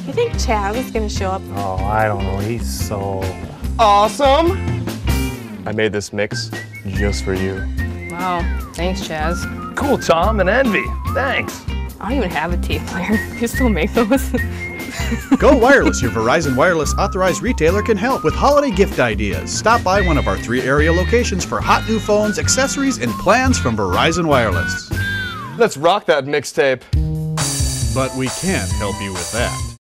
You think Chaz is gonna show up? Oh, I don't know. He's so awesome. I made this mix just for you. Wow, thanks, Chaz. cool, Tom and Envy. Thanks. I don't even have a tape player. You still make those? Go Wireless, your Verizon Wireless authorized retailer, can help with holiday gift ideas. Stop by one of our 3 area locations for hot new phones, accessories, and plans from Verizon Wireless. Let's rock that mixtape. But we can't help you with that.